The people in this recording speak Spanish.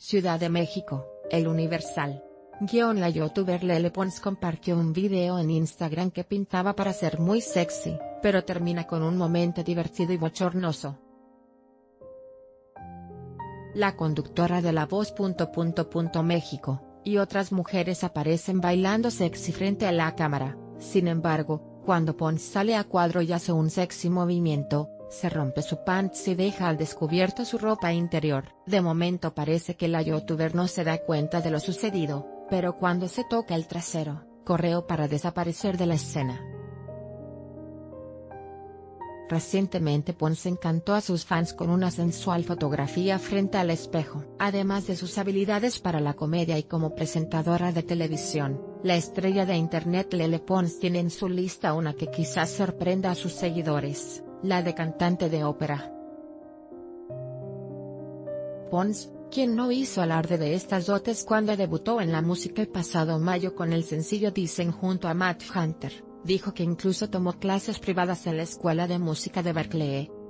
Ciudad de México, El Universal. La youtuber Lele Pons compartió un video en Instagram que pintaba para ser muy sexy, pero termina con un momento divertido y bochornoso. La conductora de La Voz. México, y otras mujeres aparecen bailando sexy frente a la cámara. Sin embargo, cuando Pons sale a cuadro y hace un sexy movimiento, se rompe su pants y deja al descubierto su ropa interior. De momento parece que la youtuber no se da cuenta de lo sucedido, pero cuando se toca el trasero, corre para desaparecer de la escena. Recientemente Pons encantó a sus fans con una sensual fotografía frente al espejo. Además de sus habilidades para la comedia y como presentadora de televisión, la estrella de internet Lele Pons tiene en su lista una que quizás sorprenda a sus seguidores, la de cantante de ópera. Pons, quien no hizo alarde de estas dotes cuando debutó en la música el pasado mayo con el sencillo Dicen junto a Matt Hunter, dijo que incluso tomó clases privadas en la Escuela de Música de Berkeley.